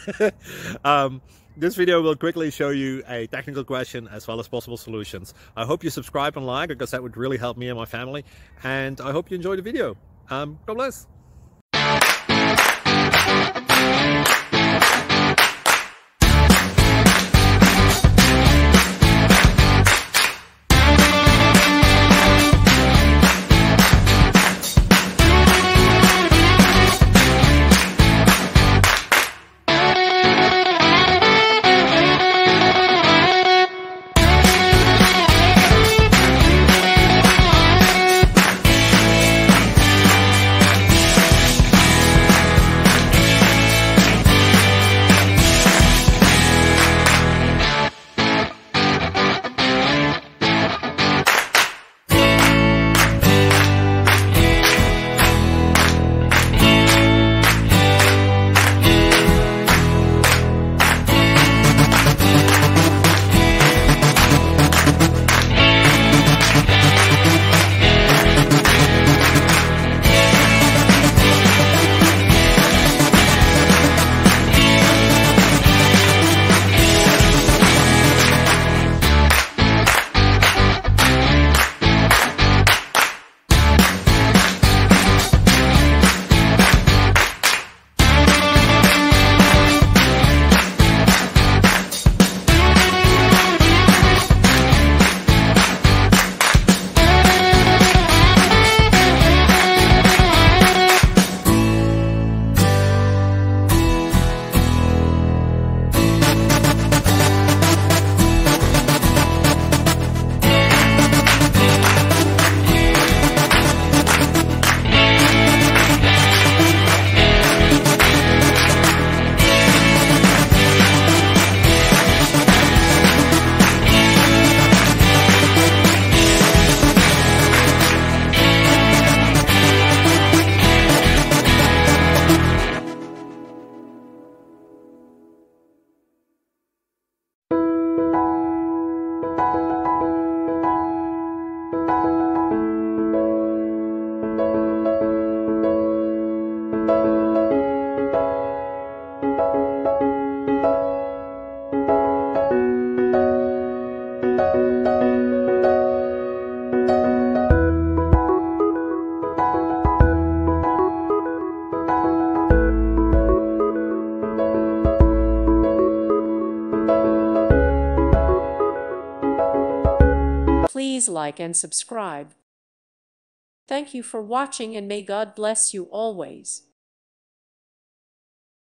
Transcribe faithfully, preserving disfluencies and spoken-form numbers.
um, this video will quickly show you a technical question as well as possible solutions. I hope you subscribe and like, because that would really help me and my family. And I hope you enjoy the video. Um, God bless. Please like and subscribe. Thank you for watching, and may God bless you always.